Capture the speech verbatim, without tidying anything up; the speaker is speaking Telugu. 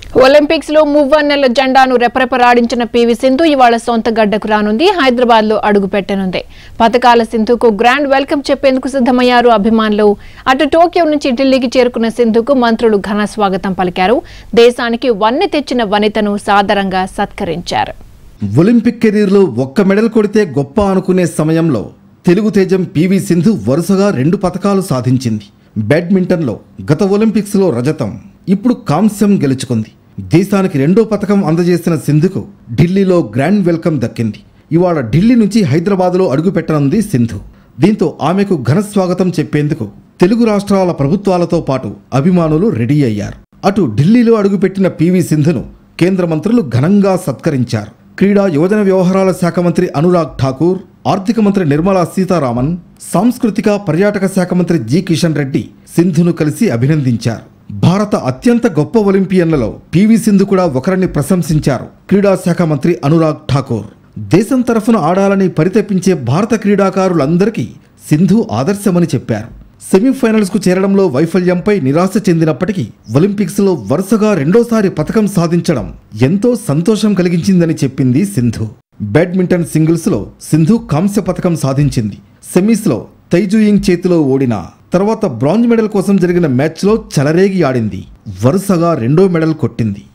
ఒలింపిక్స్ లో మువ్వన్నెల జెండాను రెపరెపలాడించిన పీవీ సింధు ఇవాళ సొంత గడ్డకు రానుంది. హైదరాబాద్ లో అడుగు పెట్టనుంది. పతకాల సింధుకు గ్రాండ్ వెల్కమ్ చెప్పేందుకు సిద్ధమయ్యారు అభిమానులు. అటు టోక్యో నుంచి ఢిల్లీకి చేరుకున్న సింధుకు మంత్రులు ఘన స్వాగతం పలికారు. దేశానికి వన్నె తెచ్చిన వనితను సాదరంగా సత్కరించారు. ఒలింపిక్ కెరీర్లో ఒక్క మెడల్ కొడితే గొప్ప అనుకునే సమయంలో తెలుగు తేజం పీవీ సింధు వరుసగా రెండు పతకాలు సాధించింది. బ్యాడ్మింటన్లో గత ఒలింపిక్స్లో రజతం, ఇప్పుడు కాంస్యం గెలుచుకుంది. దేశానికి రెండో పతకం అందజేసిన సింధుకు ఢిల్లీలో గ్రాండ్ వెల్కమ్ దక్కింది. ఇవాళ ఢిల్లీ నుంచి హైదరాబాద్లో అడుగుపెట్టనుంది సింధు. దీంతో ఆమెకు ఘన స్వాగతం చెప్పేందుకు తెలుగు రాష్ట్రాల ప్రభుత్వాలతో పాటు అభిమానులు రెడీ అయ్యారు. అటు ఢిల్లీలో అడుగుపెట్టిన పీవీ సింధును కేంద్ర మంత్రులు ఘనంగా సత్కరించారు. క్రీడా యువజన వ్యవహారాల శాఖ మంత్రి అనురాగ్ ఠాకూర్, ఆర్థిక మంత్రి నిర్మలా సీతారామన్, సాంస్కృతిక పర్యాటక శాఖ మంత్రి జి కిషన్ రెడ్డి సింధును కలిసి అభినందించారు. భారత అత్యంత గొప్ప ఒలింపియన్లలో పీవీ సింధు కూడా ఒకరిని ప్రశంసించారు క్రీడా శాఖ మంత్రి అనురాగ్ ఠాకూర్. దేశం తరఫున ఆడాలని పరితపించే భారత క్రీడాకారులందరికీ సింధు ఆదర్శమని చెప్పారు. సెమీఫైనల్స్ కు చేరడంలో వైఫల్యంపై నిరాశ చెందినప్పటికీ ఒలింపిక్స్లో వరుసగా రెండోసారి పతకం సాధించడం ఎంతో సంతోషం కలిగించిందని చెప్పింది సింధు. బ్యాడ్మింటన్ సింగిల్స్లో సింధు కాంస్య పతకం సాధించింది. సెమీస్లో తైజుయింగ్ చేతిలో ఓడిన తర్వాత బ్రాంజ్ మెడల్ కోసం జరిగిన మ్యాచ్లో చెలరేగి ఆడింది. వరుసగా రెండో మెడల్ కొట్టింది.